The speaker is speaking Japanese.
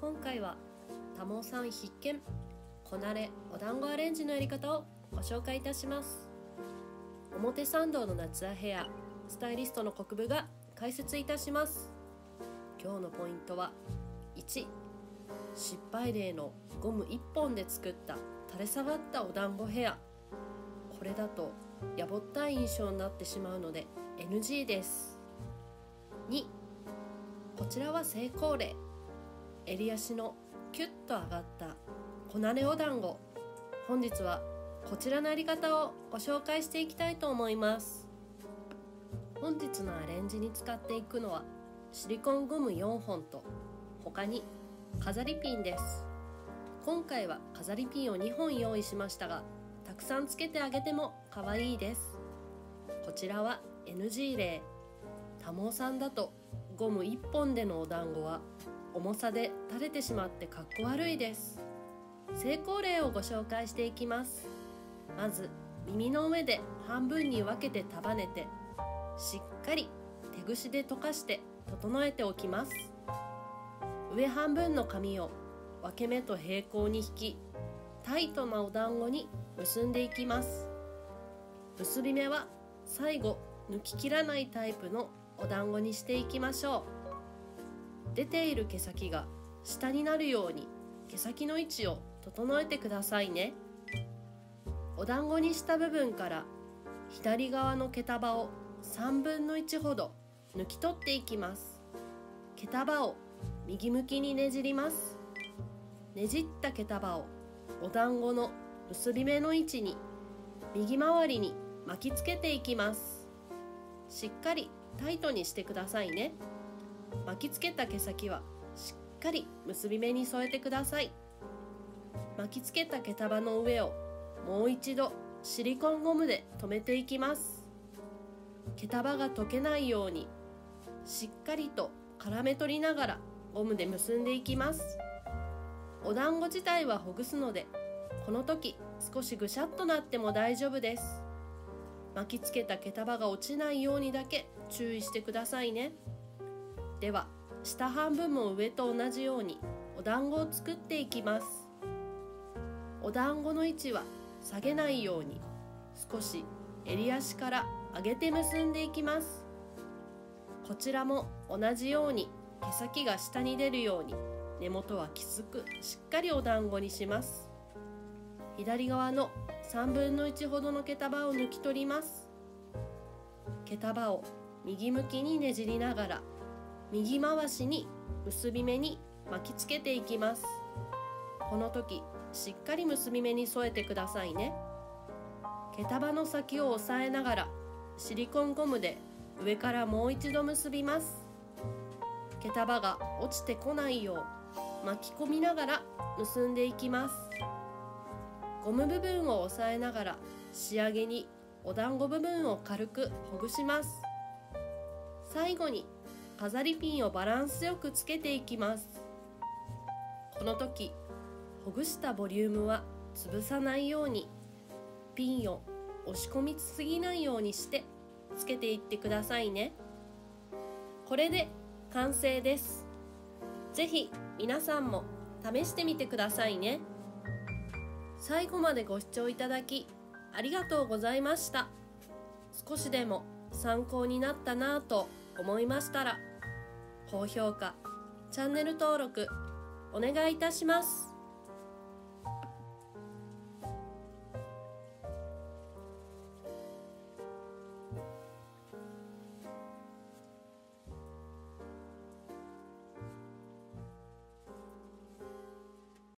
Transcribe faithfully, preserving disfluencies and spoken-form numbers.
今回は多毛さん必見こなれお団子アレンジのやり方をご紹介いたします。表参道の夏はヘアスタイリストの国分が解説いたします。今日のポイントはいち、失敗例のゴムいっぽんで作った垂れ下がったお団子ヘア。これだとやぼったい印象になってしまうので エヌジー です。に、こちらは成功例、襟足のキュッと上がったこなれお団子。本日はこちらのやり方をご紹介していきたいと思います。本日のアレンジに使っていくのはシリコンゴムよんほんと他に飾りピンです。今回は飾りピンをにほん用意しましたが、たくさんつけてあげても可愛いです。こちらは エヌジー 例、多毛さんだとゴムいっぽんでのお団子は重さで垂れてしまってかっこ悪いです。成功例をご紹介していきます。まず耳の上で半分に分けて束ねて、しっかり手ぐしで溶かして整えておきます。上半分の紙を分け目と平行に引き、タイトなお団子に結んでいきます。結び目は最後抜き切らないタイプのお団子にしていきましょう。出ている毛先が下になるように毛先の位置を整えてくださいね。お団子にした部分から左側の毛束をさんぶんのいちほど抜き取っていきます。毛束を右向きにねじります。ねじった毛束をお団子の結び目の位置に右回りに巻きつけていきます。しっかりタイトにしてくださいね。巻きつけた毛先はしっかり結び目に添えてください。巻きつけた毛束の上をもう一度シリコンゴムで留めていきます。毛束が溶けないようにしっかりと絡め取りながらゴムで結んでいきます。お団子自体はほぐすので、この時少しぐしゃっとなっても大丈夫です。巻きつけた毛束が落ちないようにだけ注意してくださいね。では下半分も上と同じようにお団子を作っていきます。お団子の位置は下げないように少し襟足から上げて結んでいきます。こちらも同じように毛先が下に出るように根元はきつくしっかりお団子にします。左側のさんぶんのいちほどの毛束を抜き取ります。毛束を右向きにねじりながら右回しに結び目に巻きつけていきます。この時しっかり結び目に添えてくださいね。毛束の先を押さえながらシリコンゴムで上からもう一度結びます。毛束が落ちてこないよう巻き込みながら結んでいきます。ゴム部分を押さえながら仕上げにお団子部分を軽くほぐします。最後に飾りピンをバランスよくつけていきます。この時ほぐしたボリュームは潰さないようにピンを押し込みすぎないようにしてつけていってくださいね。これで完成です。ぜひ皆さんも試してみてくださいね。最後までご視聴いただきありがとうございました。少しでも参考になったなぁと思いましたら、高評価、チャンネル登録お願いいたします。